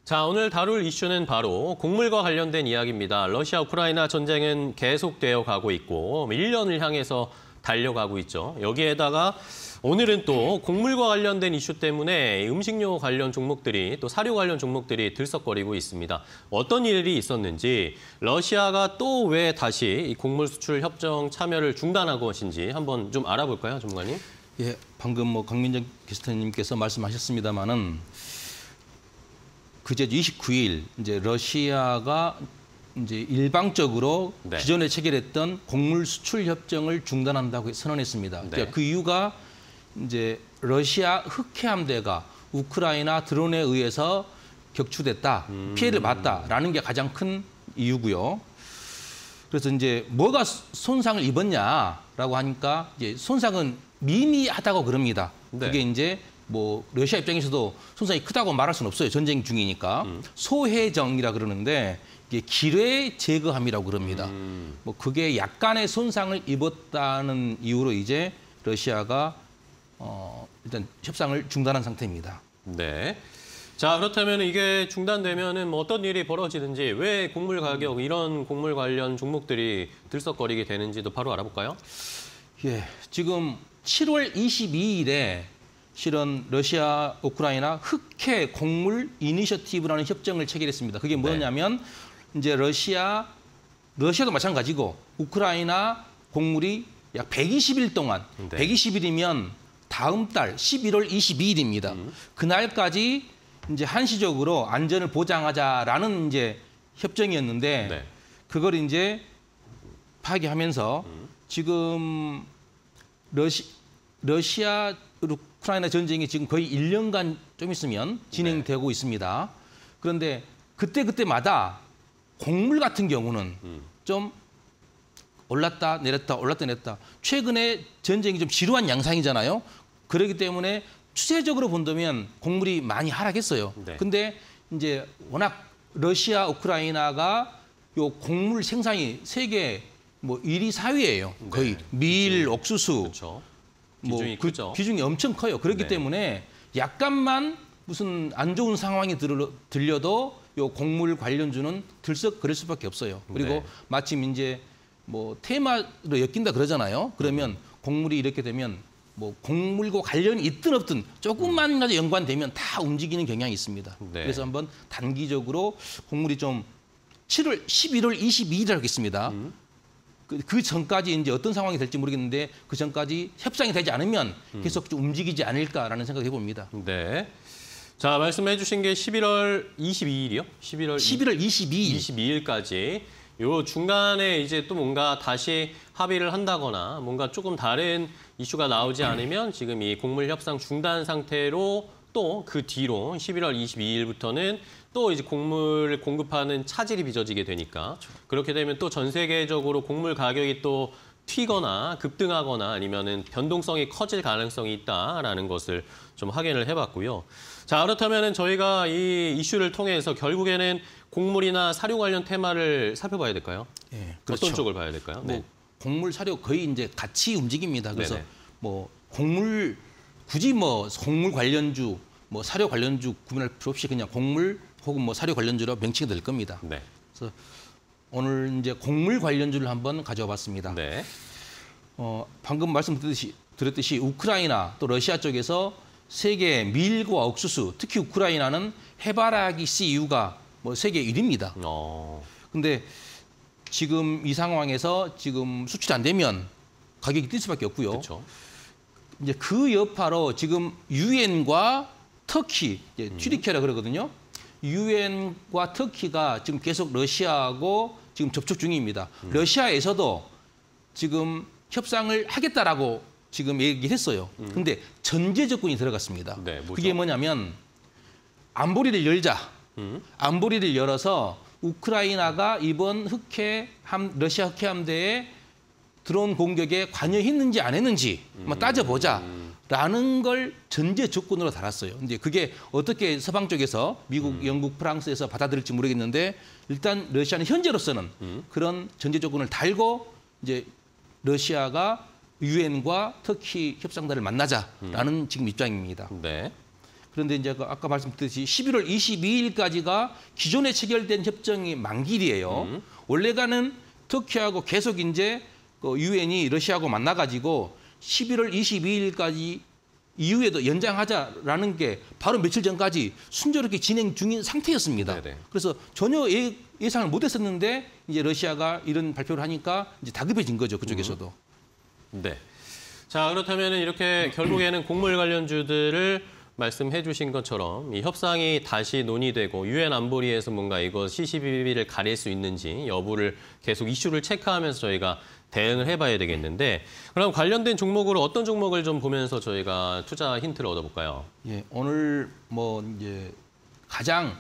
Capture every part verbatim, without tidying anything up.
자, 오늘 다룰 이슈는 바로 곡물과 관련된 이야기입니다. 러시아 우크라이나 전쟁은 계속되어 가고 있고 일 년을 향해서 달려가고 있죠. 여기에다가 오늘은 또 곡물과 관련된 이슈 때문에 음식료 관련 종목들이 또 사료 관련 종목들이 들썩거리고 있습니다. 어떤 일이 있었는지, 러시아가 또 왜 다시 이 곡물 수출 협정 참여를 중단한 것인지 한번 좀 알아볼까요, 전문가님? 예, 방금 뭐 강민정 게스트님께서 말씀하셨습니다마는 그제 이십구 일 이제 러시아가 이제 일방적으로 네. 기존에 체결했던 곡물 수출 협정을 중단한다고 선언했습니다. 네. 그러니까 그 이유가 이제 러시아 흑해함대가 우크라이나 드론에 의해서 격추됐다, 음. 피해를 봤다라는 게 가장 큰 이유고요. 그래서 이제 뭐가 손상을 입었냐라고 하니까 이제 손상은 미미하다고 그럽니다. 네. 그게 이제 뭐 러시아 입장에서도 손상이 크다고 말할 수는 없어요. 전쟁 중이니까. 음. 소해정이라 그러는데 이게 기뢰 제거함이라고 그럽니다. 음. 뭐 그게 약간의 손상을 입었다는 이유로 이제 러시아가 어 일단 협상을 중단한 상태입니다. 네. 자, 그렇다면 이게 중단되면은 뭐 어떤 일이 벌어지는지, 왜 곡물 가격, 이런 곡물 관련 종목들이 들썩거리게 되는지도 바로 알아볼까요? 예, 지금 칠월 이십이일에 실은 러시아, 우크라이나 흑해 곡물 이니셔티브라는 협정을 체결했습니다. 그게 뭐냐면 네. 이제 러시아, 러시아도 마찬가지고 우크라이나 곡물이 약 백이십 일 동안, 네. 백이십 일이면 다음 달 십일월 이십이일입니다. 음. 그날까지 이제 한시적으로 안전을 보장하자라는 이제 협정이었는데 네. 그걸 이제 파기하면서 음. 지금 러시, 러시아, 우크라이나 전쟁이 지금 거의 일 년간 좀 있으면 진행되고 네. 있습니다. 그런데 그때그때마다 곡물 같은 경우는 음. 좀 올랐다 내렸다 올랐다 내렸다. 최근에 전쟁이 좀 지루한 양상이잖아요. 그렇기 때문에 추세적으로 본다면 곡물이 많이 하락했어요. 네. 근데 이제 워낙 러시아, 우크라이나가 요 곡물 생산이 세계 뭐 일 위, 사 위예요. 거의 네. 밀, 옥수수. 그렇죠. 뭐 비중이 그 크죠. 비중이 엄청 커요. 그렇기 네. 때문에 약간만 무슨 안 좋은 상황이 들려, 들려도 요 곡물 관련주는 들썩거릴 수밖에 없어요. 그리고 네. 마침 이제 뭐 테마로 엮인다 그러잖아요. 그러면 음. 곡물이 이렇게 되면 뭐 곡물과 관련이 있든 없든 조금만이라도 연관되면 다 움직이는 경향이 있습니다. 네. 그래서 한번 단기적으로 곡물이 좀 칠월, 십일월 이십이일이라고 하겠습니다. 음. 그, 그 전까지 이제 어떤 상황이 될지 모르겠는데 그 전까지 협상이 되지 않으면 계속 좀 움직이지 않을까라는 생각을 해봅니다. 네. 자, 말씀해 주신 게 십일월 이십이일이요? 십일월, 십일월 이십이일. 이십이일까지. 요 중간에 이제 또 뭔가 다시 합의를 한다거나 뭔가 조금 다른 이슈가 나오지 않으면 지금 이 곡물 협상 중단 상태로 또 그 뒤로 십일월 이십이일부터는 또 이제 곡물을 공급하는 차질이 빚어지게 되니까 그렇게 되면 또 전 세계적으로 곡물 가격이 또 튀거나 급등하거나 아니면은 변동성이 커질 가능성이 있다라는 것을 좀 확인을 해봤고요. 자, 그렇다면은 저희가 이 이슈를 통해서 결국에는 곡물이나 사료 관련 테마를 살펴봐야 될까요? 네, 그렇죠. 어떤 쪽을 봐야 될까요? 뭐 네. 곡물, 사료 거의 이제 같이 움직입니다. 그래서 네네. 뭐 곡물 굳이 뭐 곡물 관련주, 뭐 사료 관련주 구분할 필요 없이 그냥 곡물 혹은 뭐 사료 관련주로 명칭이 될 겁니다. 네. 그래서 오늘 이제 곡물 관련주를 한번 가져와 봤습니다. 네. 어, 방금 말씀드렸듯이 드렸듯이 우크라이나 또 러시아 쪽에서 세계 밀과 옥수수, 특히 우크라이나는 해바라기 씨유가 뭐 세계 일 위입니다. 어. 근데 지금 이 상황에서 지금 수출이 안 되면 가격이 뛸 수밖에 없고요. 그렇죠. 이제 그 여파로 지금 유엔과 터키, 이제 음. 튀르키예라 그러거든요. 유엔과 터키가 지금 계속 러시아하고 지금 접촉 중입니다. 음. 러시아에서도 지금 협상을 하겠다라고 지금 얘기했어요. 음. 근데 전제 조건이 들어갔습니다. 네, 뭐죠? 그게 뭐냐면 안보리를 열자. 음. 안보리를 열어서 우크라이나가 이번 흑해 함, 러시아 흑해 함대에 드론 공격에 관여했는지 안 했는지 한번 따져보자라는 걸 전제 조건으로 달았어요. 이제 그게 어떻게 서방 쪽에서 미국, 음. 영국, 프랑스에서 받아들일지 모르겠는데 일단 러시아는 현재로서는 음. 그런 전제 조건을 달고 이제 러시아가 유엔과 터키 협상단을 만나자라는 음. 지금 입장입니다. 네. 그런데 이제 그 아까 말씀드렸듯이 십일월 이십이일까지가 기존에 체결된 협정이 만기일이에요. 음. 원래가는 터키하고 계속 이제 그 유엔이 러시아하고 만나가지고 십일월 이십이일까지 이후에도 연장하자라는 게 바로 며칠 전까지 순조롭게 진행 중인 상태였습니다. 네네. 그래서 전혀 예, 예상을 못했었는데 이제 러시아가 이런 발표를 하니까 이제 다급해진 거죠, 그쪽에서도. 네. 자, 그렇다면 이렇게 결국에는 곡물 관련주들을 말씀해 주신 것처럼 이 협상이 다시 논의되고 유엔 안보리에서 뭔가 이거 씨씨비비를 가릴 수 있는지 여부를 계속 이슈를 체크하면서 저희가 대응을 해봐야 되겠는데, 그럼 관련된 종목으로 어떤 종목을 좀 보면서 저희가 투자 힌트를 얻어볼까요? 예, 오늘 뭐 이제 가장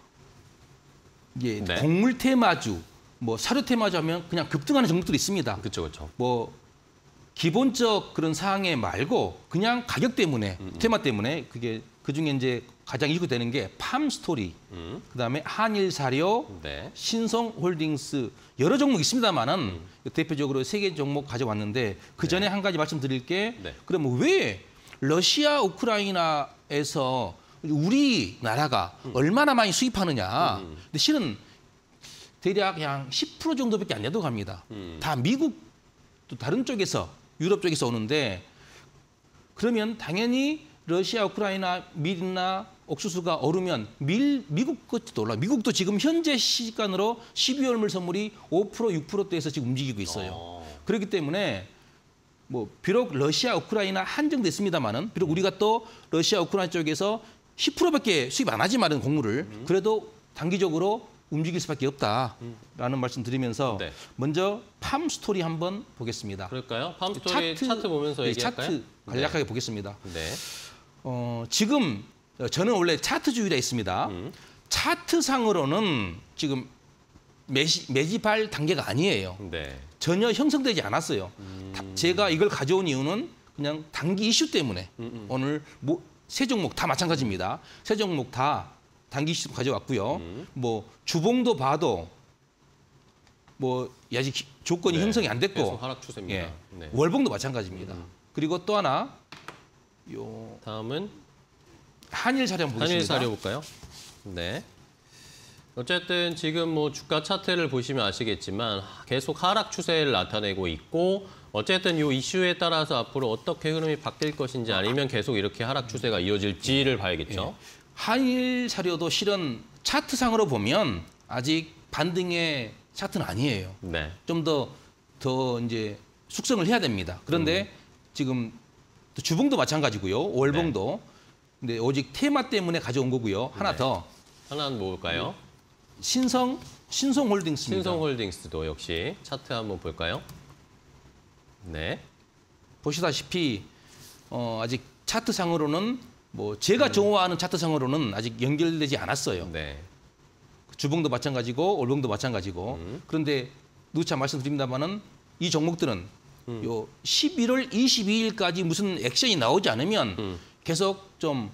이제 네. 곡물 테마주, 뭐 사료 테마주 하면 그냥 급등하는 종목들이 있습니다. 그렇죠, 그렇죠. 뭐 기본적 그런 사항에 말고 그냥 가격 때문에 음, 테마 때문에 그게 그 중에 이제 가장 이슈되는 게 팜스토리, 음. 그다음에 한일사료, 네. 신성홀딩스 여러 종목 있습니다만은 음. 대표적으로 세 개 종목 가져왔는데 그 전에 한 가지 말씀드릴 게 네. 그러면 왜 러시아 우크라이나에서 우리나라가 얼마나 많이 수입하느냐? 음. 근데 실은 대략 그냥 십 퍼센트 정도밖에 안 내도 갑니다. 음. 다 미국 또 다른 쪽에서 유럽 쪽에서 오는데 그러면 당연히 러시아, 우크라이나, 밀이나 옥수수가 오르면 밀, 미국 것도 올라. 미국도 지금 현재 시간으로 십이월 물 선물이 오 퍼센트, 육 퍼센트대에서 지금 움직이고 있어요. 어. 그렇기 때문에 뭐 비록 러시아, 우크라이나 한정됐습니다만은 비록 우리가 또 러시아, 우크라이나 쪽에서 십 퍼센트밖에 수입 안 하지만은 곡물을 그래도 단기적으로 움직일 수밖에 없다라는 말씀 드리면서 네. 먼저 팜 스토리 한번 보겠습니다. 그럴까요? 팜스토리 차트, 차트 보면서 네, 얘기할까요? 차트 간략하게 보겠습니다. 네. 어, 지금 저는 원래 차트주의라 있습니다. 음. 차트상으로는 지금 매시, 매집할 단계가 아니에요. 네. 전혀 형성되지 않았어요. 음. 다- 제가 이걸 가져온 이유는 그냥 단기 이슈 때문에 음, 음. 오늘 뭐, 세 종목 다 마찬가지입니다. 세 종목 다 단기 이슈 가져왔고요. 음. 뭐 주봉도 봐도 뭐 아직 기- 조건이 네. 형성이 안 계속 됐고 하락 추세입니다. 예. 네. 월봉도 마찬가지입니다. 음. 그리고 또 하나 요 다음은 한일 사료 한번 한일 보겠습니다. 사료 볼까요? 네. 어쨌든 지금 뭐 주가 차트를 보시면 아시겠지만 계속 하락 추세를 나타내고 있고, 어쨌든 이 이슈에 따라서 앞으로 어떻게 흐름이 바뀔 것인지 아니면 계속 이렇게 하락 추세가 이어질지를 봐야겠죠. 한일 사료도 실은 차트상으로 보면 아직 반등의 차트는 아니에요. 네. 좀 더 더 이제 숙성을 해야 됩니다. 그런데 음. 지금 또 주봉도 마찬가지고요. 월봉도. 네. 근데 오직 테마 때문에 가져온 거고요. 하나 네. 더 하나는 뭘까요? 신성 신성홀딩스입니다. 신성홀딩스도 역시 차트 한번 볼까요? 네. 보시다시피 어, 아직 차트상으로는 뭐 제가 좋아하는 차트상으로는 아직 연결되지 않았어요. 네. 주봉도 마찬가지고 월봉도 마찬가지고. 음. 그런데 누차 말씀드립니다만은 이 종목들은 음. 요 십일월 이십이일까지 무슨 액션이 나오지 않으면 음. 계속 좀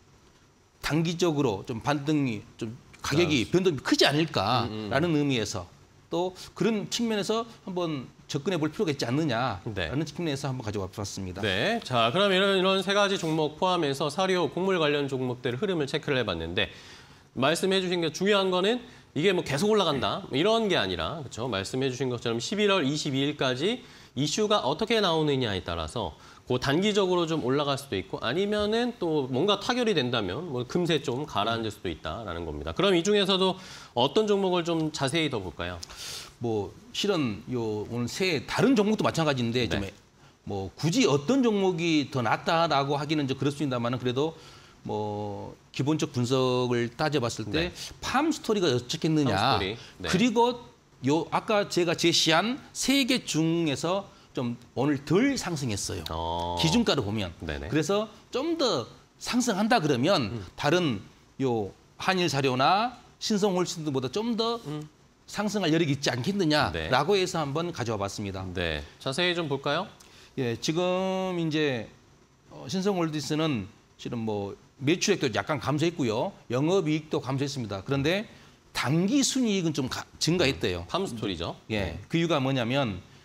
단기적으로 좀 반등이 좀 가격이 변동이 크지 않을까라는 음, 의미에서 또 그런 측면에서 한번 접근해 볼 필요가 있지 않느냐라는 네. 측면에서 한번 가져와 봤습니다. 네. 자, 그럼 이런 이런 세 가지 종목 포함해서 사료, 곡물 관련 종목들의 흐름을 체크를 해봤는데, 말씀해 주신 게 중요한 거는 이게 뭐 계속 올라간다 이런 게 아니라, 그렇죠? 말씀해 주신 것처럼 십일월 이십이일까지 이슈가 어떻게 나오느냐에 따라서 그 단기적으로 좀 올라갈 수도 있고, 아니면은 또 뭔가 타결이 된다면 뭐 금세 좀 가라앉을 수도 있다라는 겁니다. 그럼 이 중에서도 어떤 종목을 좀 자세히 더 볼까요? 뭐 실은 요 오늘 새 다른 종목도 마찬가지인데 좀 네. 뭐 굳이 어떤 종목이 더 낫다라고 하기는 좀 그렇습니다만은 그래도 뭐 기본적 분석을 따져봤을 때 네. 팜 스토리가 어떻겠느냐. 팜 스토리. 네. 그리고 요 아까 제가 제시한 세 개 중에서 좀 오늘 덜 상승했어요. 어. 기준가로 보면. 네네. 그래서 좀 더 상승한다 그러면 음. 다른 요 한일 사료나 신성홀스보다 좀 더 음. 상승할 여력이 있지 않겠느냐라고 해서 한번 가져와 봤습니다. 네. 자세히 좀 볼까요? 예, 지금 이제 어, 신성홀디스는 실은 뭐 매출액도 약간 감소했고요. 영업이익도 감소했습니다. 그런데 단기 순이익은 좀 가- 증가했대요. 팜스토리죠. 예, 그 이유가 뭐냐면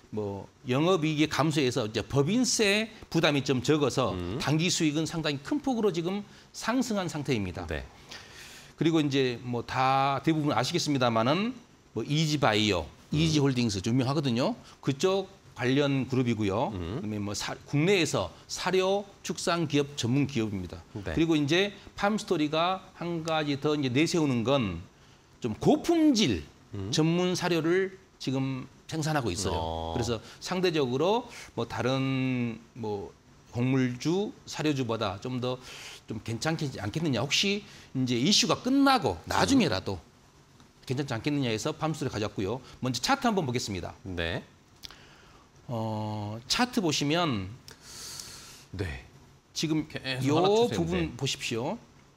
뭐 영업이익이 감소해서 이제 법인세 부담이 좀 적어서 음. 단기 수익은 상당히 큰 폭으로 지금 상승한 상태입니다. 네. 그리고 이제 뭐 다 대부분 아시겠습니다만은 뭐 이지바이오, 이지홀딩스 좀 유명하거든요. 그쪽 관련 그룹이고요. 음. 그다음에 뭐 사, 국내에서 사료 축산 기업 전문 기업입니다. 네. 그리고 이제 팜스토리가 한 가지 더 이제 내세우는 건 좀 고품질 음. 전문 사료를 지금 생산하고 있어요. 어. 그래서 상대적으로 뭐 다른 뭐 곡물주, 사료주보다 좀 더 좀 괜찮지 않겠느냐. 혹시 이제 이슈가 끝나고 나중에라도 괜찮지 않겠느냐 해서 팜스토리 가져왔고요. 먼저 차트 한번 보겠습니다. 네. 어, 차트 보시면 네. 지금 계속 이 하락 추세인데. 부분 보십시오.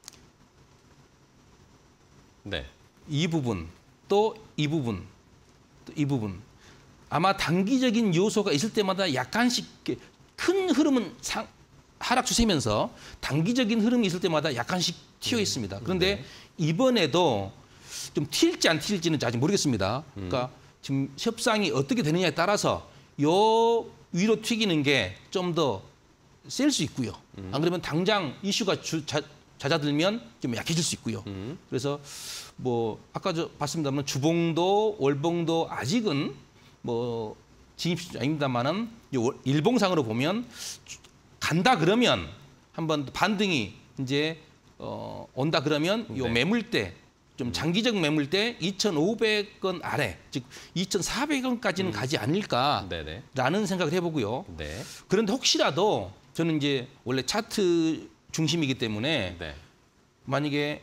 네. 이 부분, 또 이 부분, 또 이 부분. 아마 단기적인 요소가 있을 때마다 약간씩 이렇게 큰 흐름은 상, 하락 추세면서 단기적인 흐름이 있을 때마다 약간씩 튀어 있습니다. 그런데 네. 이번에도 좀 튈지 안 튈지는 아직 모르겠습니다. 그러니까 지금 협상이 어떻게 되느냐에 따라서 요 위로 튀기는 게 좀 더 셀 수 있고요. 안 그러면 당장 이슈가 주, 자, 잦아들면 좀 약해질 수 있고요. 음. 그래서 뭐 아까 저 봤습니다만 주봉도 월봉도 아직은 뭐 진입 시점 아닙니다만은 일봉상으로 보면 간다 그러면 한번 반등이 이제 어, 온다 그러면 요 네. 매물대 좀 장기적 매물대 이천오백 원 아래 즉 이천사백 원까지는 가지 않을까라는 네네. 생각을 해보고요. 네. 그런데 혹시라도 저는 이제 원래 차트 중심이기 때문에 네. 만약에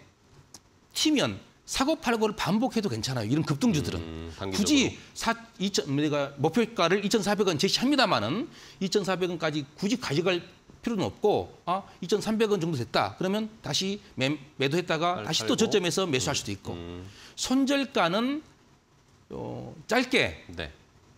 튀면 사고팔고를 반복해도 괜찮아요. 이런 급등주들은. 음, 단기적으로. 굳이 사, 이천, 내가 목표가를 이천사백 원 제시합니다만은 이천사백 원까지 굳이 가져갈 필요는 없고 아, 이천삼백 원 정도 됐다. 그러면 다시 매, 매도했다가 팔- 다시 팔고. 또 저점에서 매수할 수도 있고. 음, 손절가는 어, 짧게 네.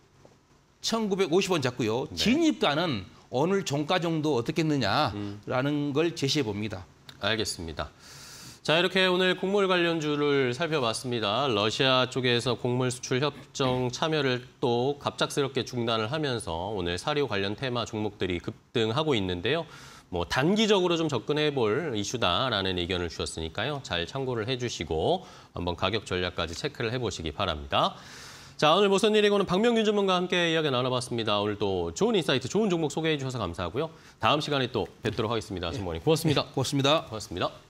천구백오십 원 잡고요. 네. 진입가는 오늘 종가 정도 어떻겠느냐라는 음. 걸 제시해 봅니다. 알겠습니다. 자, 이렇게 오늘 곡물 관련주를 살펴봤습니다. 러시아 쪽에서 곡물 수출 협정 참여를 또 갑작스럽게 중단을 하면서 오늘 사료 관련 테마 종목들이 급등하고 있는데요. 뭐 단기적으로 좀 접근해 볼 이슈다라는 의견을 주셨으니까요. 잘 참고를 해주시고 한번 가격 전략까지 체크를 해보시기 바랍니다. 자, 오늘 무슨 일이고는 박명균 전문가와 함께 이야기 나눠봤습니다. 오늘도 좋은 인사이트, 좋은 종목 소개해 주셔서 감사하고요. 다음 시간에 또 뵙도록 하겠습니다. 신부님 고맙습니다. 고맙습니다. 고맙습니다.